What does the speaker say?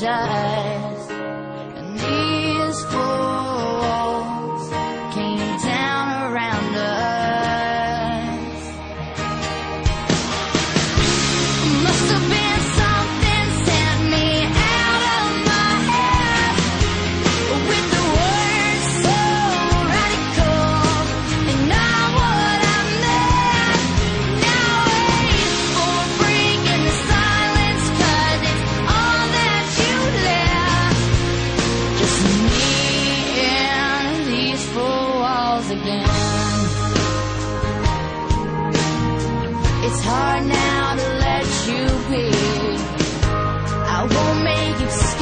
dust, and these four walls came down around us. Must have been something sent me out of my head, with the words so radical and not what I meant. Now wait for a break in the silence, 'cause it's all that you left. Just me and these four walls again. It's hard now to let you be. I won't make excuses.